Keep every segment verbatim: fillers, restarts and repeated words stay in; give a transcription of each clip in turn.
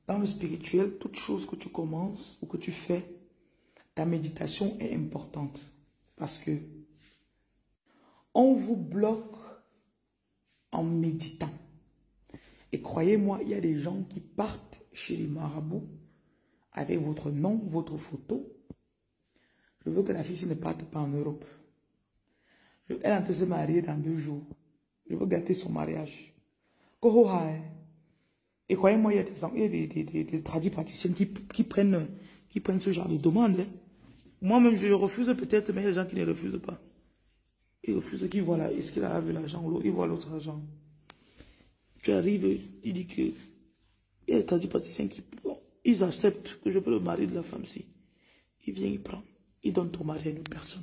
Dans le spirituel, toute chose que tu commences ou que tu fais, ta méditation est importante. Parce que on vous bloque en méditant. Et croyez-moi, il y a des gens qui partent chez les marabouts avec votre nom, votre photo. Je veux que la fille ne parte pas en Europe. Je, elle est en train de se marier dans deux jours. Je veux gâter son mariage. Et croyez-moi, il y a des, il y a des, des, des, des tradis praticiennes qui, qui, prennent, qui prennent ce genre de demande. Hein. Moi-même, je refuse peut-être, mais il y a des gens qui ne refusent pas. Ils refusent, qui voient là, est-ce qu'il a vu l'argent ou l'autre, ils voient l'autre argent. Tu arrives, il dit que, il y a des tradis praticiens qui, bon, ils acceptent que je peux le mari de la femme si. Il vient, il prend, il donne ton mari à une personne.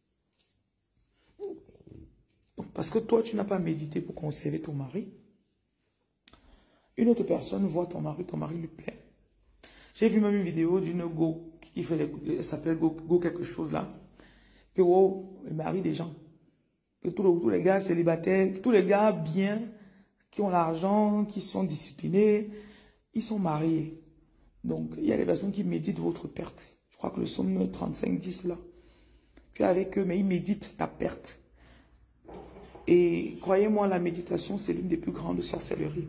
Donc, parce que toi, tu n'as pas médité pour conserver ton mari. Une autre personne voit ton mari, ton mari lui plaît. J'ai vu même une vidéo d'une go qui fait les, elle s'appelle go, go quelque chose là. Que oh, le mari des gens. Que tous les, tous les gars célibataires, tous les gars bien, qui ont l'argent, qui sont disciplinés, ils sont mariés. Donc, il y a des personnes qui méditent votre perte. Je crois que le somme trente-cinq dix là. Tu es avec eux, mais ils méditent ta perte. Et croyez-moi, la méditation, c'est l'une des plus grandes sorcelleries.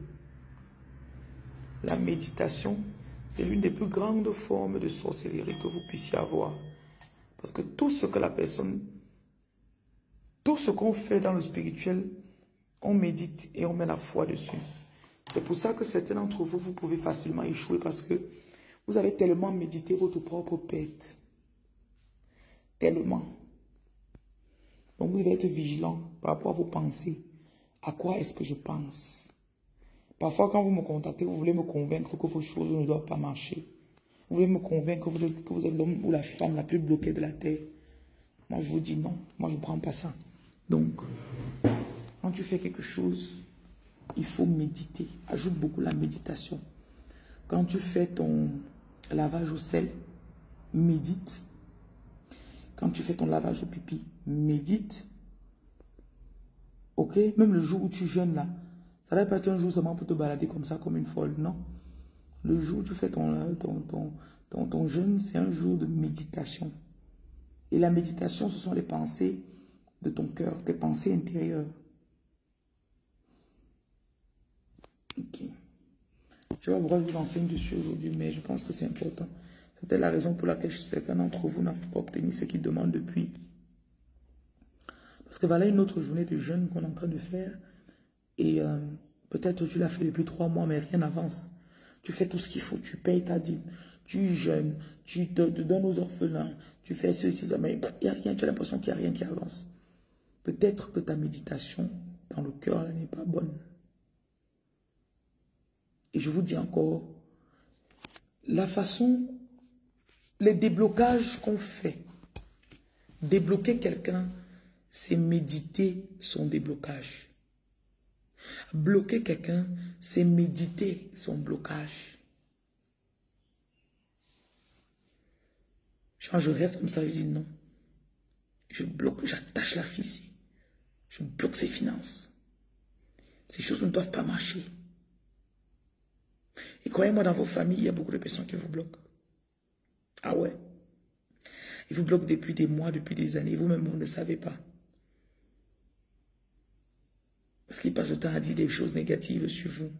La méditation, c'est l'une des plus grandes formes de sorcellerie que vous puissiez avoir. Parce que tout ce que la personne, tout ce qu'on fait dans le spirituel, on médite et on met la foi dessus. C'est pour ça que certains d'entre vous, vous pouvez facilement échouer parce que vous avez tellement médité votre propre perte. Tellement. Donc vous devez être vigilant par rapport à vos pensées. À quoi est-ce que je pense? Parfois, quand vous me contactez, vous voulez me convaincre que vos choses ne doivent pas marcher. Vous voulez me convaincre que vous êtes, que vous êtes l'homme ou la femme la plus bloquée de la terre. Moi, je vous dis non. Moi, je ne prends pas ça. Donc, quand tu fais quelque chose, il faut méditer. Ajoute beaucoup la méditation. Quand tu fais ton lavage au sel, médite. Quand tu fais ton lavage au pipi, médite. Ok? Même le jour où tu jeûnes là, ça ne va pas être un jour seulement pour te balader comme ça, comme une folle, non. Le jour où tu fais ton, ton, ton, ton, ton jeûne, c'est un jour de méditation. Et la méditation, ce sont les pensées de ton cœur, tes pensées intérieures. Ok. Je vais vous enseigne dessus aujourd'hui, mais je pense que c'est important. C'est peut-être la raison pour laquelle certains d'entre vous n'ont pas obtenu ce qu'ils demandent depuis. Parce que voilà une autre journée de jeûne qu'on est en train de faire. Et euh, peut-être tu l'as fait depuis trois mois, mais rien n'avance. Tu fais tout ce qu'il faut, tu payes ta dîme, tu jeûnes, tu te, te donnes aux orphelins, tu fais ceci, ça, mais il n'y a rien, tu as l'impression qu'il n'y a rien qui avance. Peut-être que ta méditation dans le cœur n'est pas bonne. Et je vous dis encore, la façon, les déblocages qu'on fait, débloquer quelqu'un, c'est méditer son déblocage. Bloquer quelqu'un, c'est méditer son blocage. Quand je reste comme ça, je dis non. Je bloque, j'attache la fille ici. Je bloque ses finances. Ces choses ne doivent pas marcher. Et croyez-moi, dans vos familles, il y a beaucoup de personnes qui vous bloquent. Ah ouais. Ils vous bloquent depuis des mois, depuis des années. Vous-même, vous ne savez pas. Parce qu'ils passent le temps à dire des choses négatives sur vous.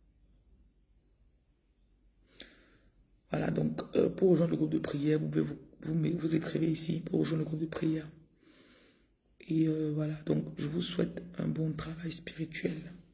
Voilà, donc euh, pour rejoindre le groupe de prière, vous pouvez vous, vous, vous écrivez ici pour rejoindre le groupe de prière. Et euh, voilà, donc je vous souhaite un bon travail spirituel.